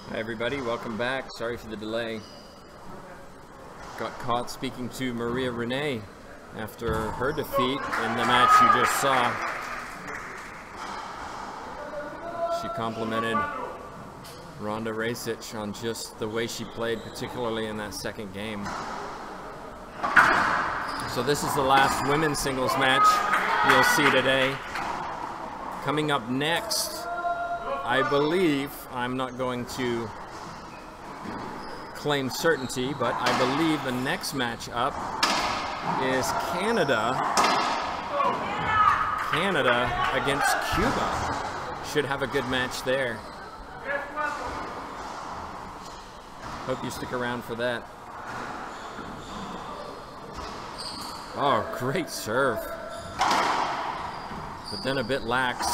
Hi everybody, welcome back. Sorry for the delay. Got caught speaking to Maria Renee after her defeat in the match you just saw. She complimented Ronda Racich on just the way she played, particularly in that second game. So this is the last women's singles match you'll see today. Coming up next, I believe, I'm not going to claim certainty, but I believe the next match up is Canada against Cuba. Should have a good match there. Hope you stick around for that. Oh, great serve. But then a bit lax.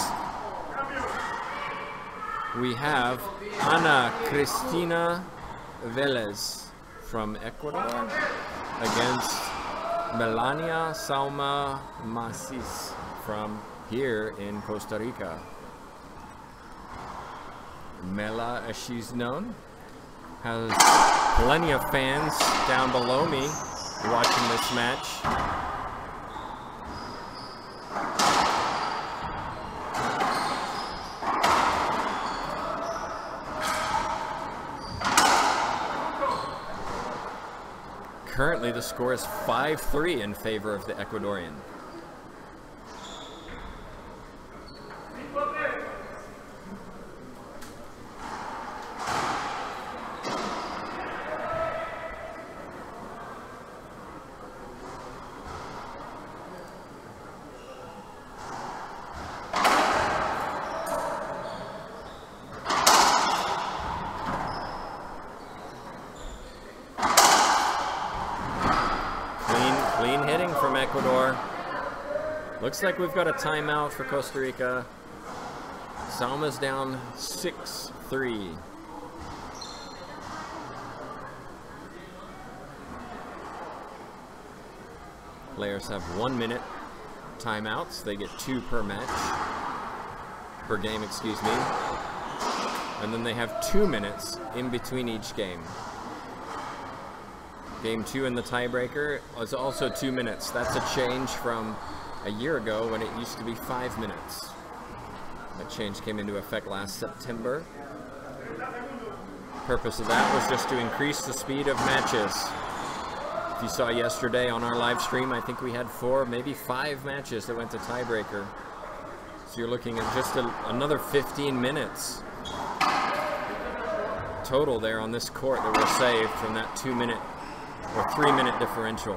We have Ana Cristina Velez from Ecuador against Melania Sauma Macis from here in Costa Rica. Mela, as she's known, has plenty of fans down below me watching this match. Currently, the score is 5-3 in favor of the Ecuadorian. Clean hitting from Ecuador. Looks like we've got a timeout for Costa Rica. Sauma's down 6-3. Players have 1 minute timeouts. They get 2 per match. Per game, excuse me. And then they have 2 minutes in between each game. Game 2 in the tiebreaker was also 2 minutes. That's a change from a year ago when it used to be 5 minutes. That change came into effect last September. Purpose of that was just to increase the speed of matches. If you saw yesterday on our live stream, I think we had 4, maybe 5 matches that went to tiebreaker. So you're looking at just another 15 minutes total there on this court that were saved from that 2 minute or 3 minute differential.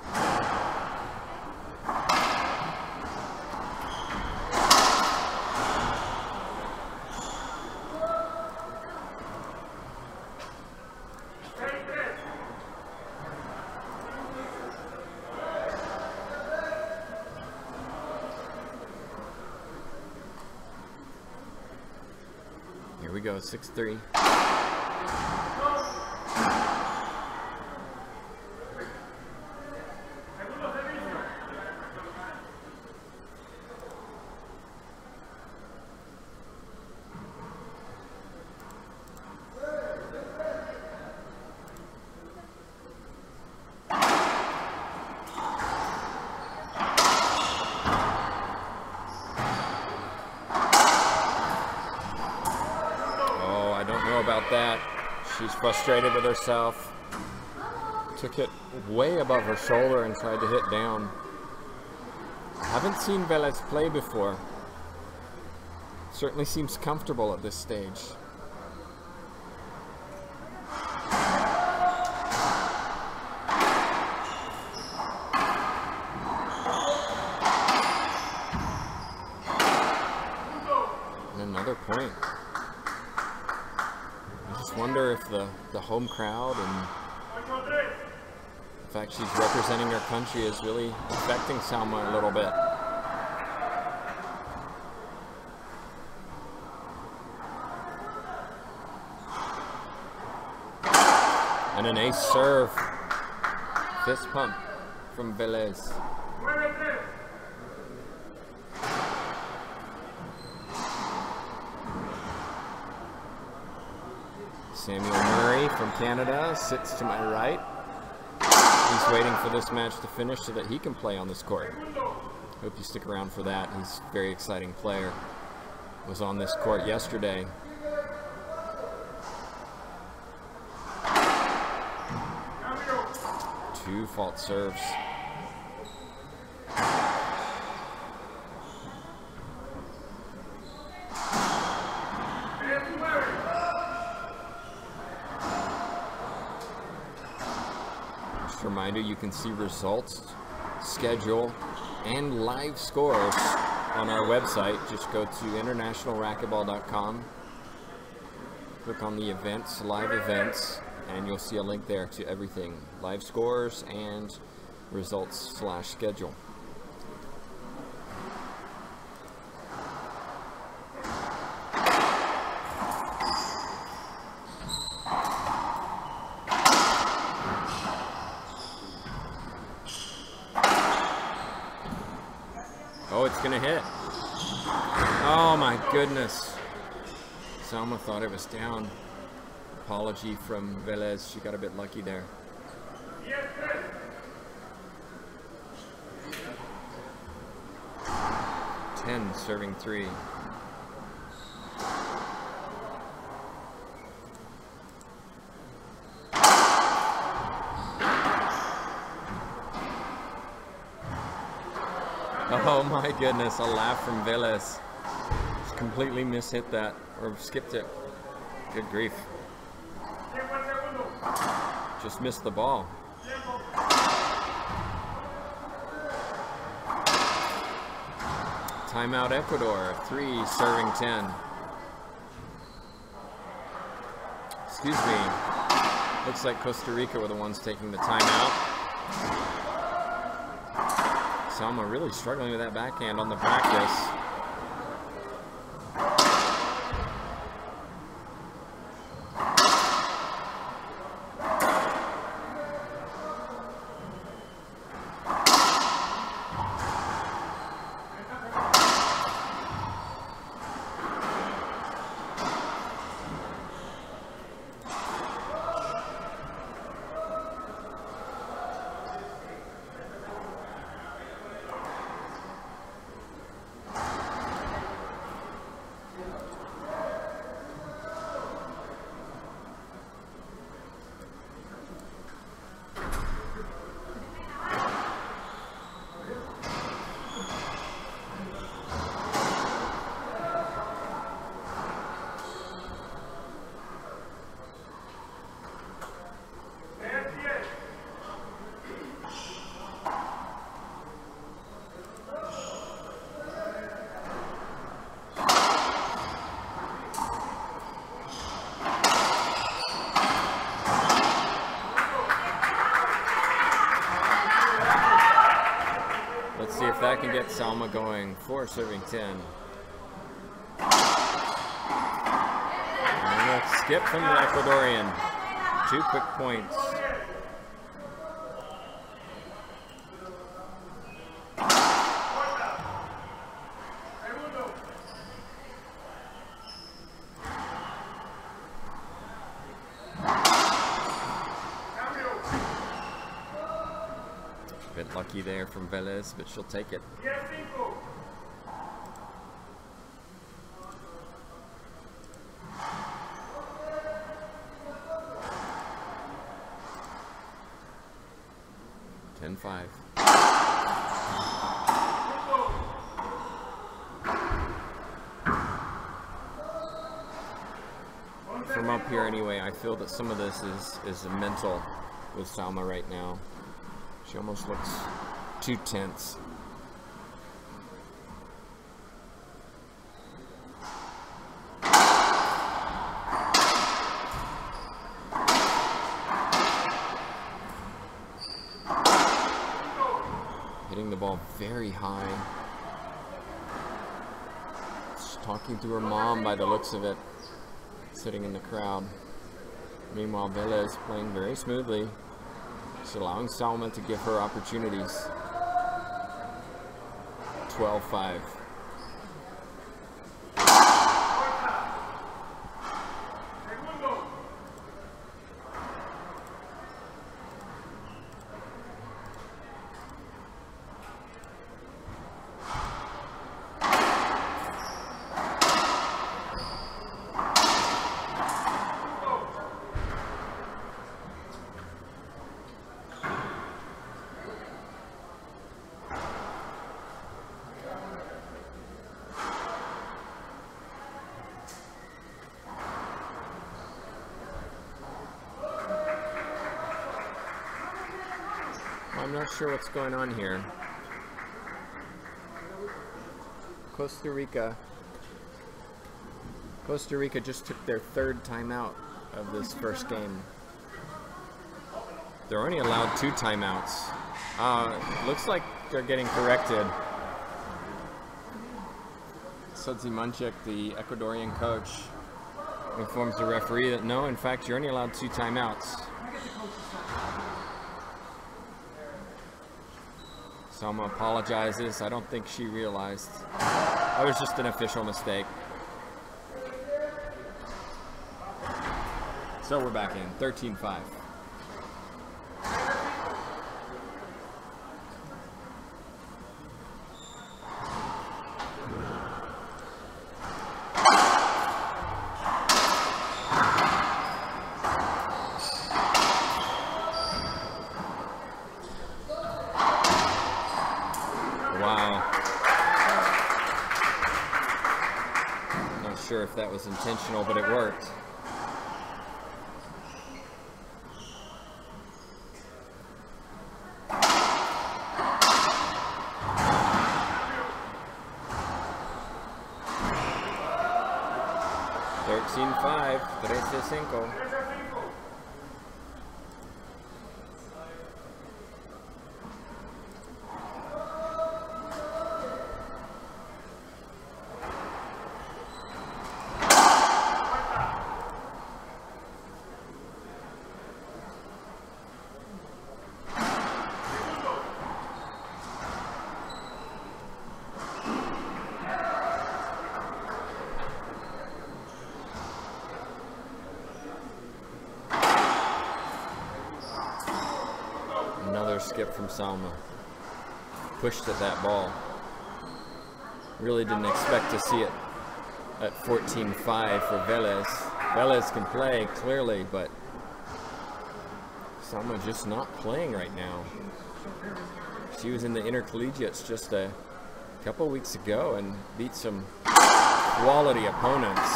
Here we go, 6-3. About that. She's frustrated with herself. Took it way above her shoulder and tried to hit down. Haven't seen Velez play before. Certainly seems comfortable at this stage. And another point. Wonder if the home crowd and the fact she's representing her country is really affecting Sauma a little bit. And an ace serve. Fist pump from Velez. Samuel Murray from Canada sits to my right. He's waiting for this match to finish so that he can play on this court. Hope you stick around for that. He's a very exciting player. Was on this court yesterday. Two fault serves. Just a reminder, you can see results, schedule, and live scores on our website. Just go to internationalracquetball.com, click on the events, live events, and you'll see a link there to everything, live scores and results/schedule. Oh, it's gonna hit. Oh my goodness. Sauma thought it was down. Apology from Velez. She got a bit lucky there. 10 serving 3. Oh my goodness, a laugh from Velez. Just completely mishit that, or skipped it. Good grief. Just missed the ball. Timeout Ecuador, 3 serving 10. Excuse me. Looks like Costa Rica were the ones taking the timeout. Sauma really struggling with that backhand on the practice. If that can get Sauma going, 4 serving 10. And a skip from the Ecuadorian. 2 quick points. Bit lucky there from Velez, but she'll take it. (10-5). From up here anyway, I feel that some of this is a mental with Sauma right now. She almost looks too tense. Hitting the ball very high. She's talking to her mom by the looks of it, sitting in the crowd. Meanwhile, Velez playing very smoothly. Just allowing Sauma to give her opportunities. 12-5. I'm not sure what's going on here. Costa Rica just took their 3rd timeout of this first game. They're only allowed 2 timeouts. Looks like they're getting corrected. Sudzi Munchik, the Ecuadorian coach, informs the referee that no, in fact, you're only allowed 2 timeouts. Sauma apologizes. I don't think she realized. That was just an official mistake. So we're back in 13-5. Sure if that was intentional, but it worked. $13-5, 13-5. Skip from Sauma. Pushed at that ball. Really didn't expect to see it at 14-5 for Velez. Velez can play, clearly, but Sauma just not playing right now. She was in the intercollegiates just a couple weeks ago and beat some quality opponents.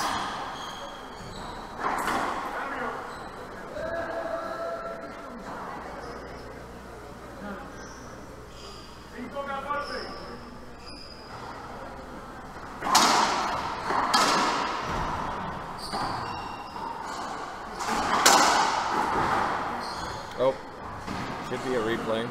Oh, should be a replay.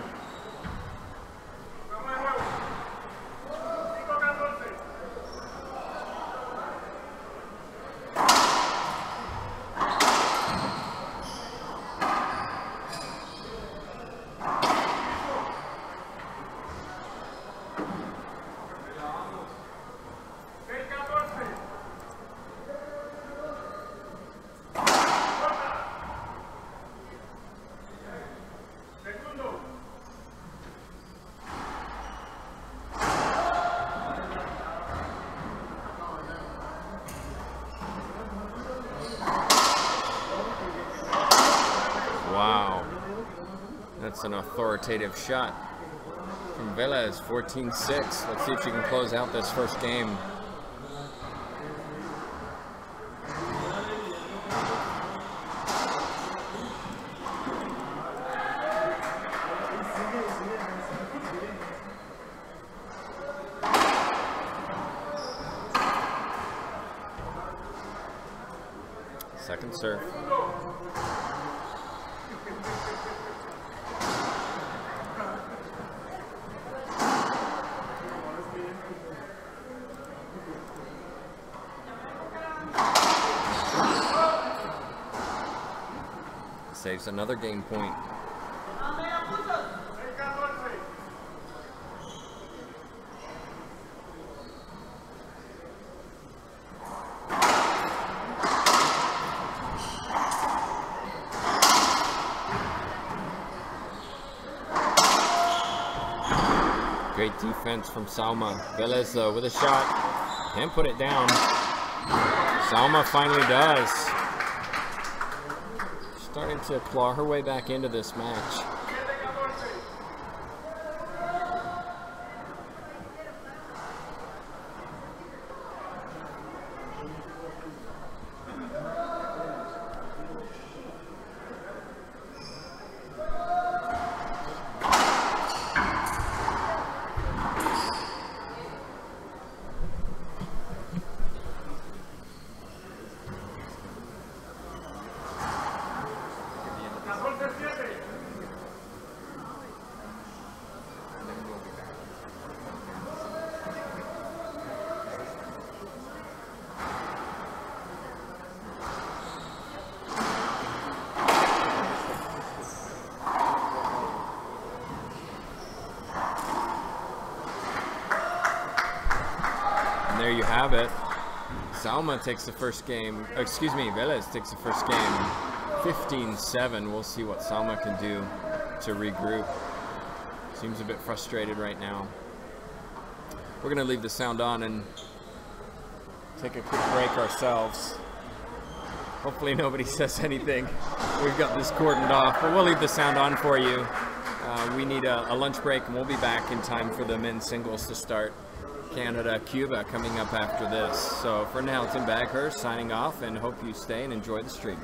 Wow, that's an authoritative shot from Velez. 14-6. Let's see if she can close out this first game. Second serve. Saves another game point. Great defense from Sauma. Velez with a shot and put it down. Sauma finally does. Starting to claw her way back into this match. bit. Sauma takes the first game, excuse me, Velez takes the first game 15-7. We'll see what Sauma can do to regroup. Seems a bit frustrated right now. We're going to leave the sound on and take a quick break ourselves. Hopefully nobody says anything. We've got this cordoned off, but we'll leave the sound on for you. We need a lunch break, and we'll be back in time for the men's singles to start. Canada, Cuba coming up after this. So for now, Tim Baghurst signing off, and hope you stay and enjoy the stream.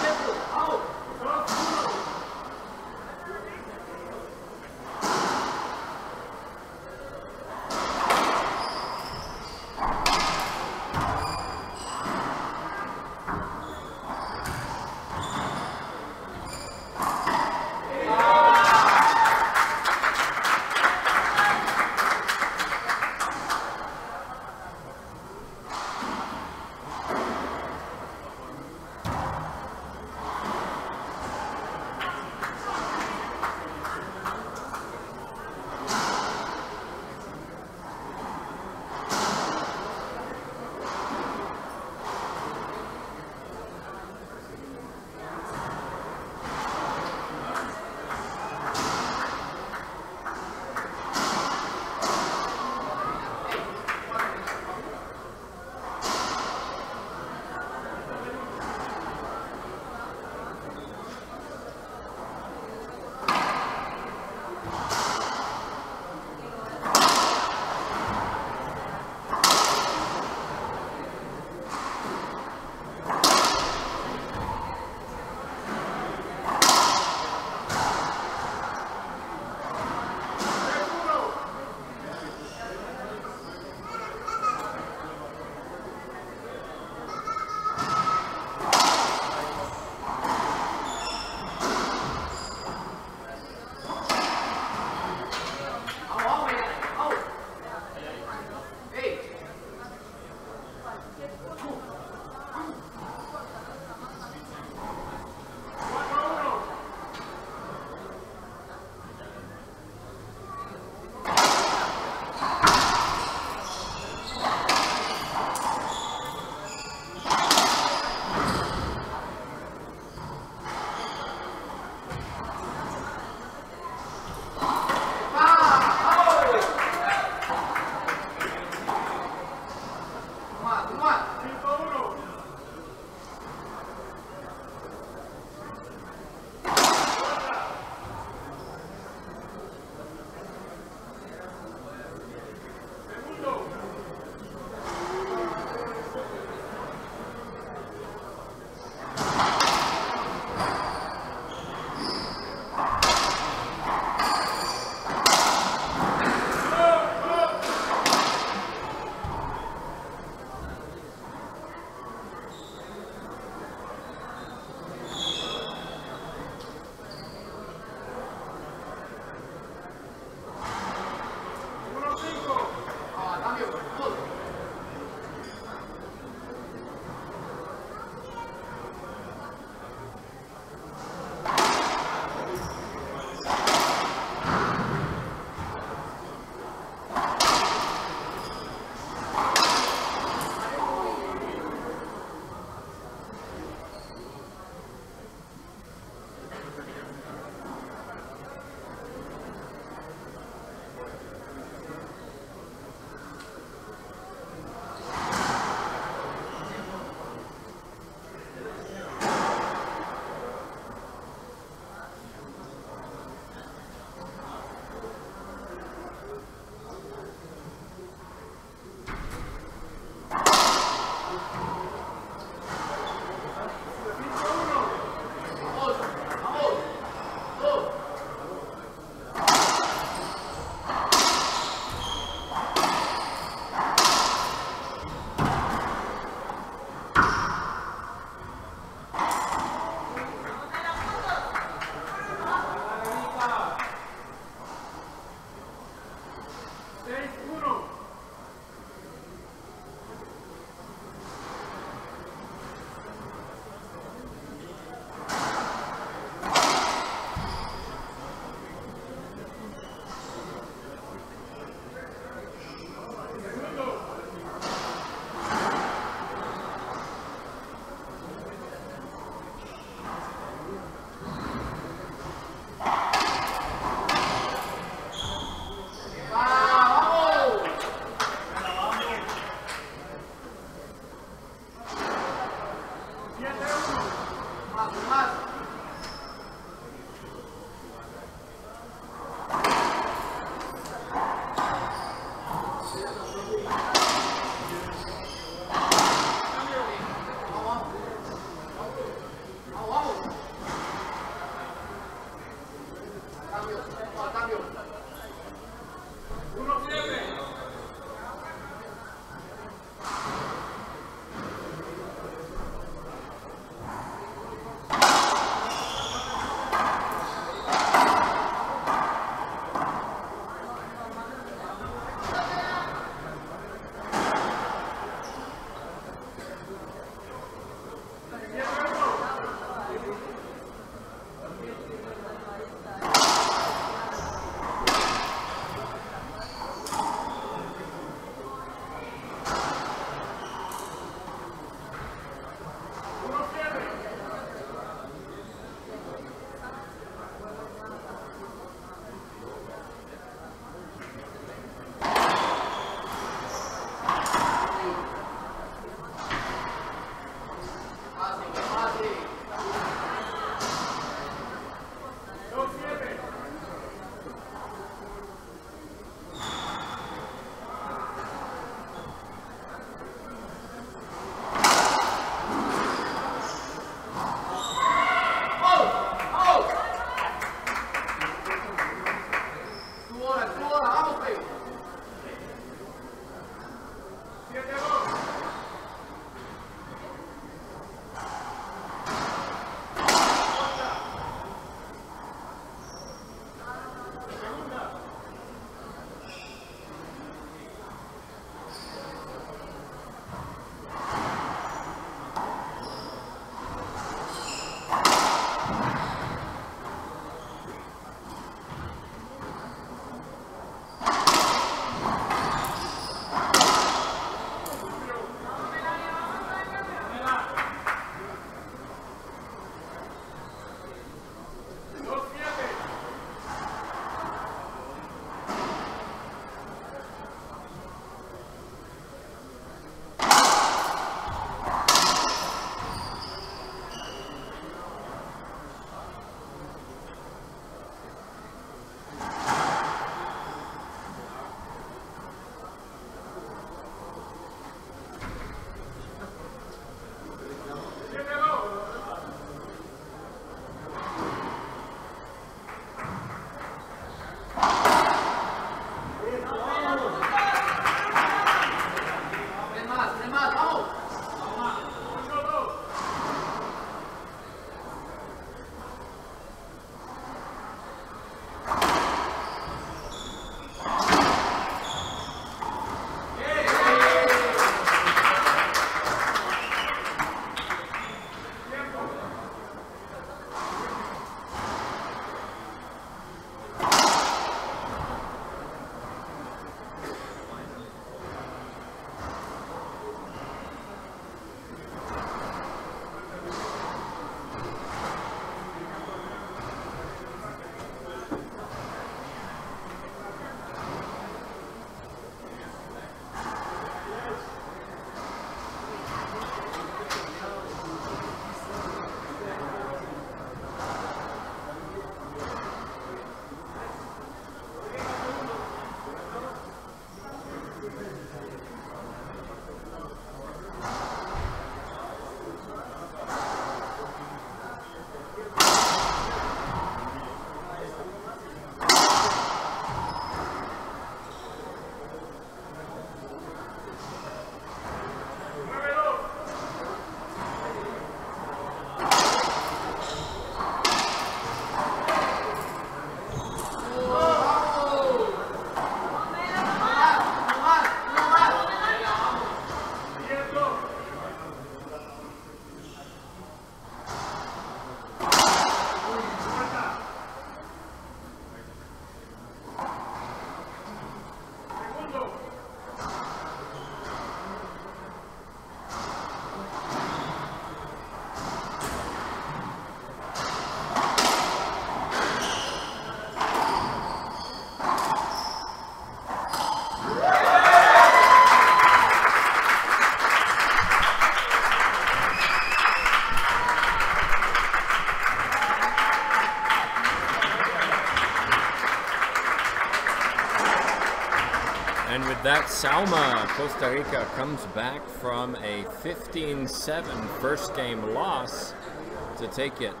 that, Sauma, Costa Rica, comes back from a 15-7 first game loss to take it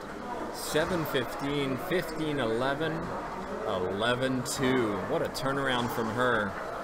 7-15, 15-11, 11-2. What a turnaround from her.